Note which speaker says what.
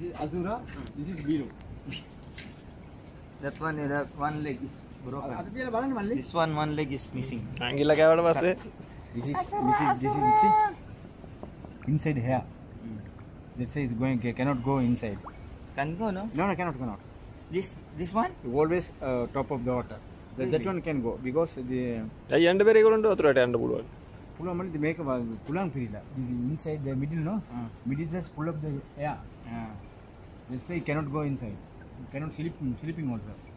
Speaker 1: is Asura. This is Biru.
Speaker 2: That one leg is broken. This one leg is missing.
Speaker 3: ඇඟිල්ල කෑවට පස්සේ
Speaker 1: This is see inside here. This is going cannot go inside.
Speaker 2: Can go, no?
Speaker 1: No, cannot.
Speaker 2: This one?
Speaker 1: Always top of the water. That one can go because the
Speaker 3: ඇයි යන්න බැරි ඒගොල්ලන්ට වතුරට යන්න පුළුවන්.
Speaker 1: pull on the make pulang firila. Inside the middle, no? Middle just pull up the air. That's why you cannot go inside. You cannot sleeping also.